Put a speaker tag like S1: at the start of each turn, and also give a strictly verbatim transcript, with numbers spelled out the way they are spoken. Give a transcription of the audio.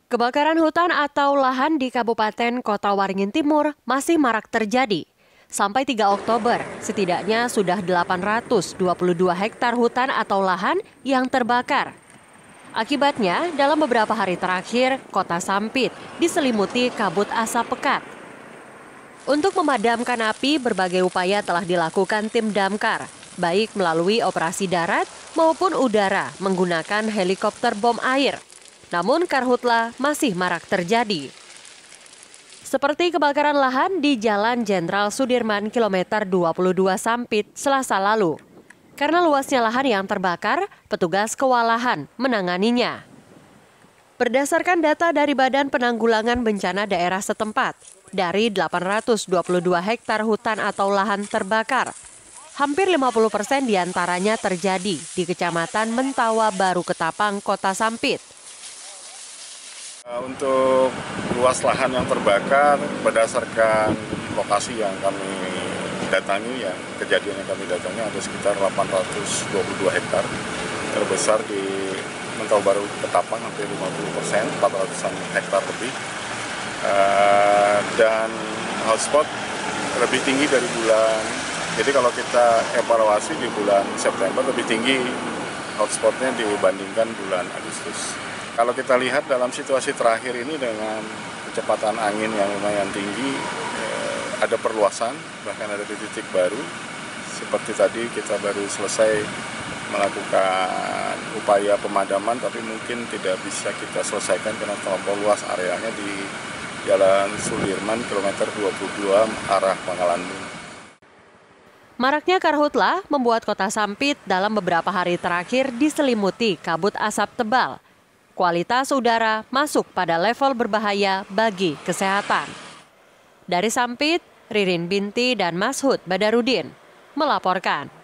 S1: Kebakaran hutan atau lahan di Kabupaten Kota Waringin Timur masih marak terjadi. Sampai tiga Oktober, setidaknya sudah delapan ratus dua puluh dua hektar hutan atau lahan yang terbakar. Akibatnya, dalam beberapa hari terakhir, Kota Sampit diselimuti kabut asap pekat. Untuk memadamkan api, berbagai upaya telah dilakukan tim damkar, baik melalui operasi darat maupun udara menggunakan helikopter bom air. Namun karhutla masih marak terjadi. Seperti kebakaran lahan di Jalan Jenderal Sudirman kilometer dua puluh dua Sampit Selasa lalu. Karena luasnya lahan yang terbakar, petugas kewalahan menanganinya. Berdasarkan data dari Badan Penanggulangan Bencana Daerah setempat, dari delapan ratus dua puluh dua hektar hutan atau lahan terbakar, hampir lima puluh persen diantaranya terjadi di Kecamatan Mentawa Baru Ketapang, Kota Sampit.
S2: Untuk luas lahan yang terbakar, berdasarkan lokasi yang kami datangi, ya kejadian yang kami datangi ada sekitar delapan ratus dua puluh dua hektar, terbesar di Mentawa Baru Ketapang hampir lima puluh persen, empat ratusan hektar lebih, uh, dan hotspot lebih tinggi dari bulan. Jadi kalau kita evaluasi di bulan September lebih tinggi hotspotnya dibandingkan bulan Agustus. Kalau kita lihat dalam situasi terakhir ini dengan kecepatan angin yang lumayan tinggi, eh, ada perluasan, bahkan ada di titik baru. Seperti tadi kita baru selesai melakukan upaya pemadaman, tapi mungkin tidak bisa kita selesaikan karena terlampau luas areanya di Jalan Sudirman kilometer dua puluh dua arah Pangalandung.
S1: Maraknya karhutla membuat Kota Sampit dalam beberapa hari terakhir diselimuti kabut asap tebal. Kualitas udara masuk pada level berbahaya bagi kesehatan. Dari Sampit, Ririn Binti dan Mashud Badarudin melaporkan.